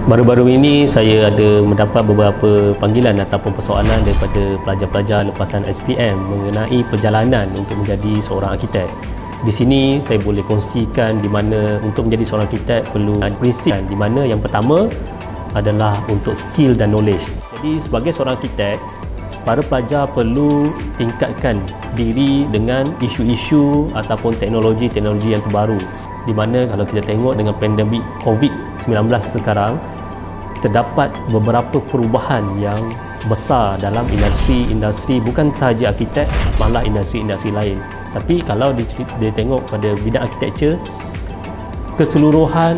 Baru-baru ini saya ada mendapat beberapa panggilan ataupun persoalan daripada pelajar-pelajar lepasan SPM mengenai perjalanan untuk menjadi seorang arkitek. Di sini saya boleh kongsikan di mana untuk menjadi seorang arkitek perlu prinsip, di mana yang pertama adalah untuk skill dan knowledge. Jadi sebagai seorang arkitek, para pelajar perlu tingkatkan diri dengan isu-isu ataupun teknologi-teknologi yang terbaru. Di mana kalau kita tengok dengan pandemik COVID-19 sekarang, terdapat beberapa perubahan yang besar dalam industri bukan sahaja arkitek, malah industri-industri lain. Tapi kalau dia tengok pada bidang arkitektur, keseluruhan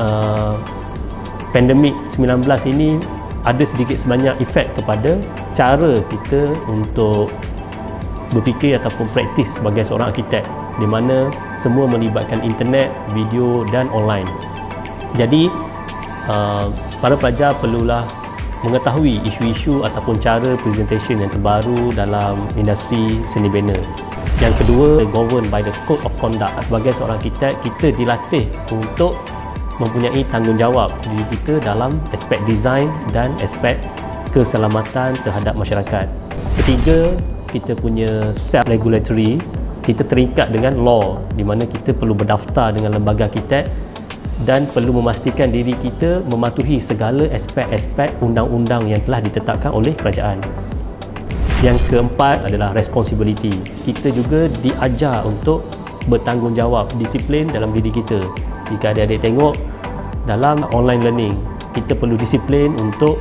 pandemik 19 ini ada sedikit sebanyak efek kepada cara kita untuk berfikir ataupun praktis sebagai seorang arkitek, di mana semua melibatkan internet, video dan online. Jadi para pelajar perlulah mengetahui isu-isu ataupun cara presentation yang terbaru dalam industri seni bina. Yang kedua, governed by the code of conduct. Sebagai seorang arkitek, kita dilatih untuk mempunyai tanggungjawab diri kita dalam aspek design dan aspek keselamatan terhadap masyarakat. Ketiga, kita punya self-regulatory. Kita terikat dengan law, di mana kita perlu berdaftar dengan lembaga arkitek dan perlu memastikan diri kita mematuhi segala aspek-aspek undang-undang yang telah ditetapkan oleh kerajaan. Yang keempat adalah responsibility. Kita juga diajar untuk bertanggungjawab, disiplin dalam diri kita. Jika adik-adik tengok dalam online learning, kita perlu disiplin untuk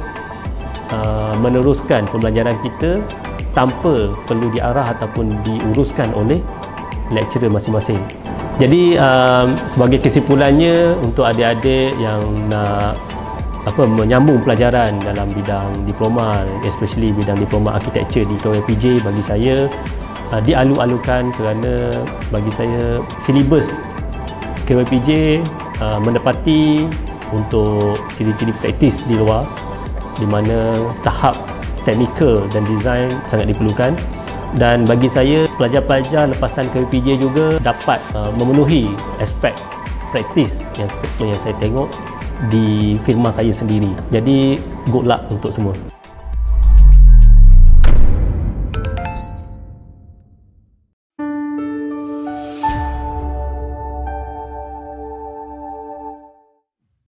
meneruskan pembelajaran kita tanpa perlu diarah ataupun diuruskan oleh lecturer masing-masing. Jadi sebagai kesimpulannya, untuk adik-adik yang nak menyambung pelajaran dalam bidang diploma, especially bidang diploma arkitektur di KYPJ, bagi saya dialu-alukan, kerana bagi saya silibus KYPJ mendapati untuk ciri-ciri praktis di luar, di mana tahap teknikal dan design sangat diperlukan. Dan bagi saya, pelajar-pelajar lepasan KYPJ juga dapat memenuhi aspek praktis yang seperti yang saya tengok di firma saya sendiri. Jadi good luck untuk semua.